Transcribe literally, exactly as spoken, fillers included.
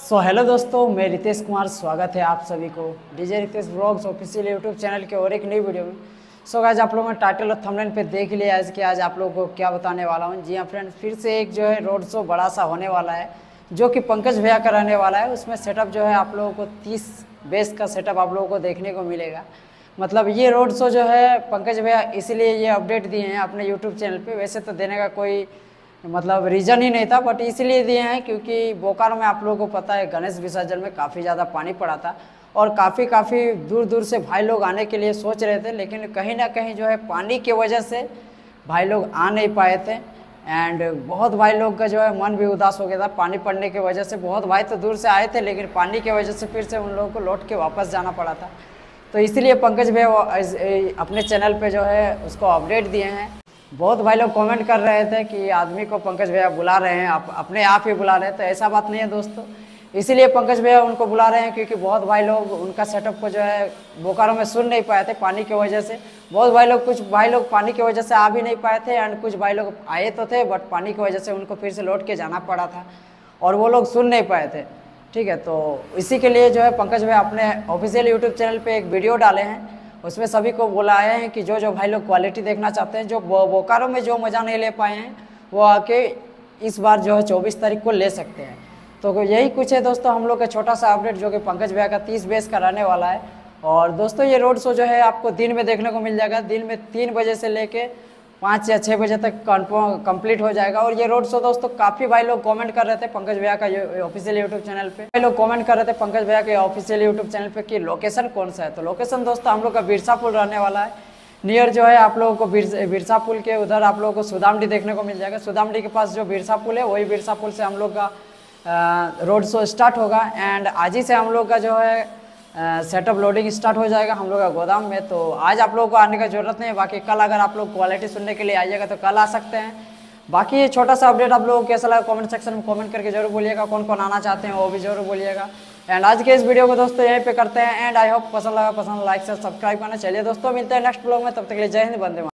So hello दोस्तों, मैं रितेश कुमार। स्वागत है आप सभी को DJ Ritesh vlogs official YouTube channel के और एक नई वीडियो में। सो गाइस, आप लोगों ने टाइटल और थंबनेल पे देख लिया है कि आज आप लोगों को क्या बताने वाला हूँ। जी हाँ फ्रेंड्स, फिर से एक जो है रोड शो बड़ा सा होने वाला है जो कि पंकज भैया कराने वाला है। उसमें सेटअप जो है आप लोगों को तीस बेस का सेटअप आप लोगों को देखने को मिलेगा। मतलब ये रोड शो जो है पंकज भैया इसीलिए ये अपडेट दिए हैं अपने यूट्यूब चैनल पे। वैसे तो देने का कोई मतलब रीज़न ही नहीं था, बट इसलिए दिए हैं क्योंकि बोकारो में आप लोगों को पता है गणेश विसर्जन में काफ़ी ज़्यादा पानी पड़ा था और काफ़ी काफ़ी दूर दूर से भाई लोग आने के लिए सोच रहे थे, लेकिन कहीं ना कहीं जो है पानी की वजह से भाई लोग आ नहीं पाए थे। एंड बहुत भाई लोग का जो है मन भी उदास हो गया था पानी पड़ने की वजह से। बहुत भाई तो दूर से आए थे, लेकिन पानी की वजह से फिर से उन लोगों को लौट के वापस जाना पड़ा था। तो इसलिए पंकज भैया अपने चैनल पे जो है उसको अपडेट दिए हैं। बहुत भाई लोग कमेंट कर रहे थे कि आदमी को पंकज भैया बुला रहे हैं, आप अपने आप ही बुला रहे हैं। तो ऐसा बात नहीं है दोस्तों, इसीलिए पंकज भैया उनको बुला रहे हैं क्योंकि बहुत भाई लोग उनका सेटअप को जो है बोकारो में सुन नहीं पाए थे पानी की वजह से। बहुत भाई लोग कुछ भाई लोग पानी की वजह से आ भी नहीं पाए थे एंड कुछ भाई लोग आए तो थे, बट पानी की वजह से उनको फिर से लौट के जाना पड़ा था और वो लोग सुन नहीं पाए थे। ठीक है, तो इसी के लिए जो है पंकज भैया अपने ऑफिशियल यूट्यूब चैनल पर एक वीडियो डाले हैं। उसमें सभी को बुलाए हैं कि जो जो भाई लोग क्वालिटी देखना चाहते हैं, जो बोकारो में जो मज़ा नहीं ले पाए हैं, वो आके इस बार जो है चौबीस तारीख को ले सकते हैं। तो यही कुछ है दोस्तों हम लोग का छोटा सा अपडेट जो कि पंकज भैया का तीस बेस का रहने वाला है। और दोस्तों ये रोड शो जो है आपको दिन में देखने को मिल जाएगा। दिन में तीन बजे से लेके पाँच या छः बजे तक कंप्लीट हो जाएगा। और ये रोड शो दोस्तों काफ़ी भाई लोग कमेंट कर रहे थे पंकज भैया का ऑफिशियल यूट्यूब चैनल पे। भाई लोग कमेंट कर रहे थे पंकज भैया के ऑफिशियल यूट्यूब चैनल पे कि लोकेशन कौन सा है। तो लोकेशन दोस्तों हम लोग का बिरसा पुल रहने वाला है। नियर जो है आप लोगों को बिरसा पुल के उधर आप लोगों को सुदामडी देखने को मिल जाएगा। सुदामडी के पास जो बिरसा पुल है वही बिरसा पुल से हम लोग का रोड शो स्टार्ट होगा। एंड आज ही से हम लोग का जो है सेटअप लोडिंग स्टार्ट हो जाएगा हम लोग का गोदाम में। तो आज आप लोगों को आने का जरूरत नहीं है, बाकी कल अगर आप लोग क्वालिटी सुनने के लिए आइएगा तो कल आ सकते हैं। बाकी ये छोटा सा अपडेट आप लोगों को कैसा लगा कमेंट सेक्शन में कमेंट करके जरूर बोलिएगा। कौन कौन आना चाहते हैं वो भी जरूर बोलिएगा। एंड आज के इस वीडियो को दोस्तों यहीं पे करते हैं। एंड आई होप पसंद लगा, पसंद लाइक से सब्सक्राइब करना। चलिए दोस्तों मिलते हैं नेक्स्ट ब्लॉग में, तब तक के लिए जय हिंद, वंदे मातरम।